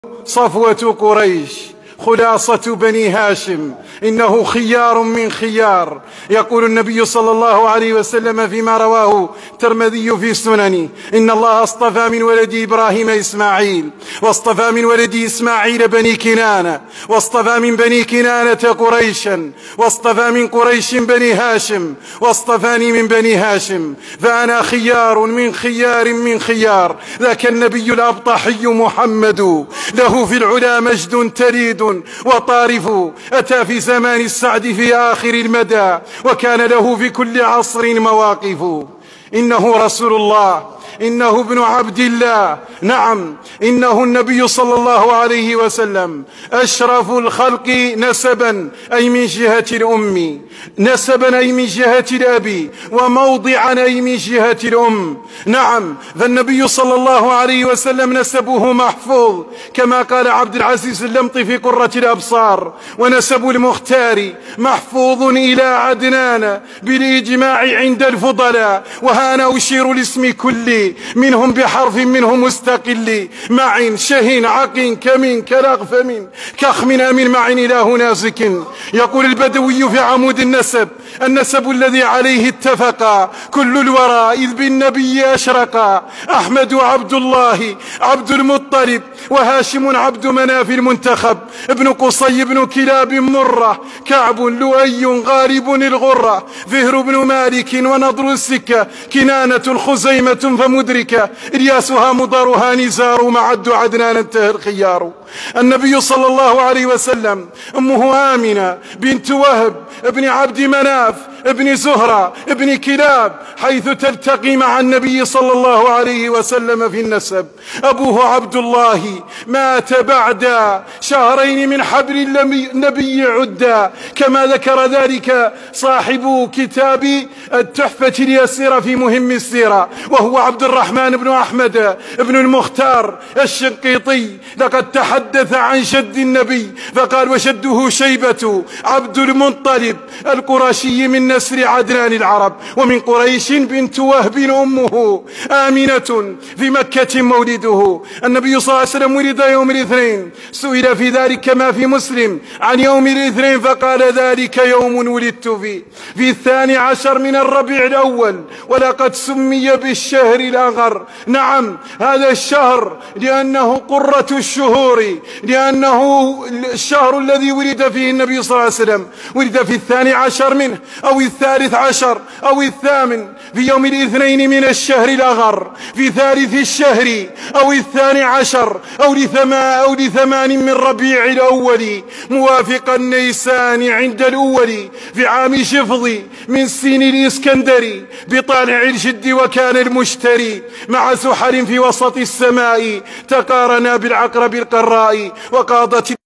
صفوة قريش، خلاصة بني هاشم، إنه خيار من خيار. يقول النبي صلى الله عليه وسلم فيما رواه الترمذي في سننه: إن الله اصطفى من ولد إبراهيم إسماعيل، واصطفى من ولد إسماعيل بني كنانة، واصطفى من بني كنانة قريشا، واصطفى من قريش بني هاشم، واصطفاني من بني هاشم، فأنا خيار من خيار من خيار. ذاك النبي الأبطحي محمد، له في العلا مجد تريد وطارف، أتى في زمان السعد في آخر المدى، وكان له في كل عصر مواقف. إنه رسول الله، إنه ابن عبد الله، نعم إنه النبي صلى الله عليه وسلم، أشرف الخلق نسبا أي من جهة الأم، نسبا أي من جهة الأب، وموضعا أي من جهة الأم. نعم، فالنبي صلى الله عليه وسلم نسبه محفوظ كما قال عبد العزيز اللمطي في قرة الأبصار: ونسب المختار محفوظ إلى عدنان بالإجماع عند الفضلاء، وهنا أشير لاسم كل منهم بحرف منه مستقل، مع شه عق كمن كلغفم كخم أمن مع إله نازك. يقول البدوي في عمود النسب: النسب الذي عليه اتفق كل الورى إذ بالنبي أشرق، أحمد عبد الله عبد المطلب، وهاشم عبد مناف المنتخب، ابن قصي بن كلاب مرة، كعب لؤي غالب الغرة، فهر بن مالك ونضر السكة، كنانة خزيمة فمدركة، إلياسها مضارها نزار، معد عدنان انتهى الخيار. النبي صلى الله عليه وسلم أمه آمنة بنت وهب ابن عبد مناف ابن زهرة ابن كلاب، حيث تلتقي مع النبي صلى الله عليه وسلم في النسب. أبوه عبد الله مات بعد شهرين من حبل النبي عدا، كما ذكر ذلك صاحب كتاب التحفة اليسيرة في مهم السيرة، وهو عبد الرحمن بن أحمد بن المختار الشنقيطي. لقد تحدث عن جد النبي فقال: وجده شيبة عبد المطلب القرشي من نسر عدنان العرب، ومن قريش بنت وهب أمه آمنة، في مكة مولده. النبي صلى الله عليه وسلم ولد يوم الاثنين، سئل في ذلك كما في مسلم عن يوم الاثنين فقال: ذلك يوم ولدت فيه، في 12 من الربيع الأول، ولقد سمي بالشهر الأغر. نعم، هذا الشهر لأنه قرة الشهور، لأنه الشهر الذي ولد فيه النبي صلى الله عليه وسلم، ولد في 12 منه أو 13 أو 8 في يوم الاثنين من الشهر الأغر، في ثالث الشهر أو 12 أو ل8 من ربيع الأول، موافق النيسان عند الأول، في عام شفض من سين الإسكندري، بطالع الجد وكان المشتري، مع سحر في وسط السماء، تقارنا بالعقرب القراء، وقاضت